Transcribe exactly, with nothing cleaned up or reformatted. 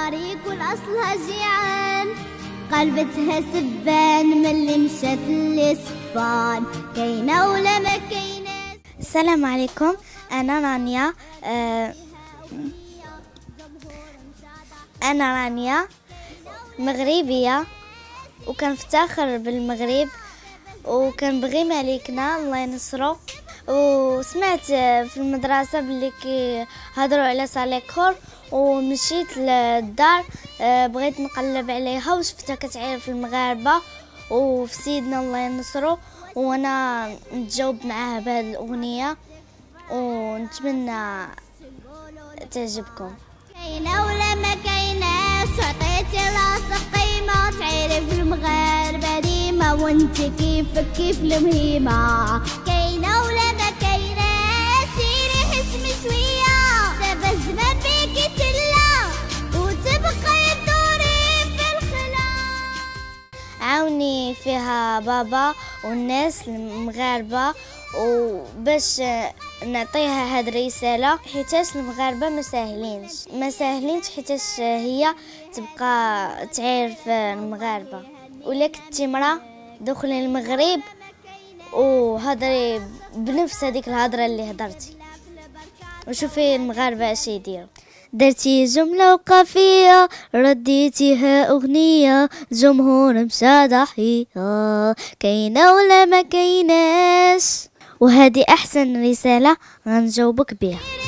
طريق والأصلها جيعان، قلبتها سبان من اللي مشت لسبان، كاينة ولا ما كاينة. السلام عليكم، أنا رانيا. أه أنا رانيا مغربية وكنفتخر بالمغرب وكنبغي ملكنا الله ينصرو. وسمعت في المدرسة بلي كيهضروا على ساليكور ومشيت للدار، بغيت نقلب عليها وشفتها كتعير في المغاربة وفي سيدنا الله ينصرو، وانا نتجاوب معاها بهذه الاغنيه ونتمنى تعجبكم. كاينه ولا ما كايناش، عطيتي راسك قيمه، تعيري في المغاربه ديما وانت كيفك كيف المهيمه. كاينه ولا ما كايناش، سيري حسمي شويه، دابا الزمان بيكي تلا وتبقى تدوري في الخلا. عاوني فيها بابا والناس المغاربه وباش نعطيها هاد الرساله، حيتاش المغاربه ما ساهلينش ما ساهلينش حيتاش هي تبقى تعير في المغاربه. ولا كنتي مرا دخلي المغرب وهضري بنفس هذيك الهضره اللي هضرتي وشوفي المغاربه اش يديروا. درتي جملة وقافية رديتيها أغنية، جمهور مشى ضحية، كاينة ولا ما كايناش، وهذه أحسن رسالة غنجاوبك بها.